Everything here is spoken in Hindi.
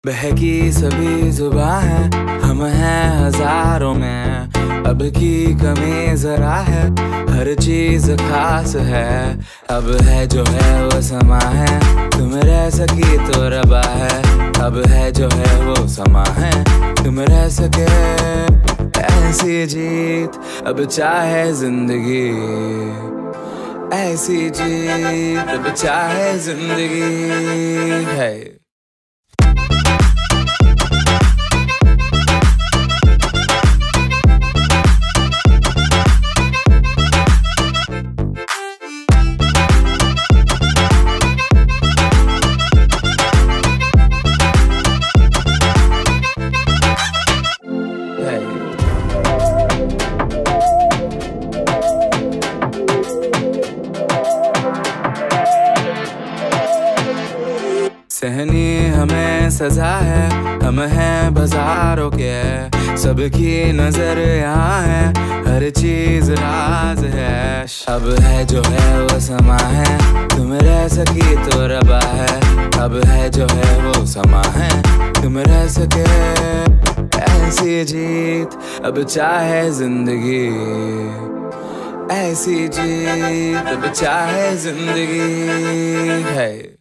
बहकी सभी जुबां है, हम हैं हजारों में। अब की कमी जरा है, हर चीज खास है। अब है जो है वो समा है, तुम रह सकी तो रबा है। अब है जो है वो समा है, तुम रह सके ऐसी जीत। अब चाहे जिंदगी ऐसी जीत, अब चाहे जिंदगी है। सहनी हमें सजा है, हम हैं बाजारों के। सबकी नजर यहाँ है, हर चीज राज है। अब है जो है वो समा है, तुम रह सकी तो रबा है। अब है जो है वो समा है, तुम रह सके ऐसी जीत। अब चाहे जिंदगी ऐसी जीत, अब चाहे जिंदगी है।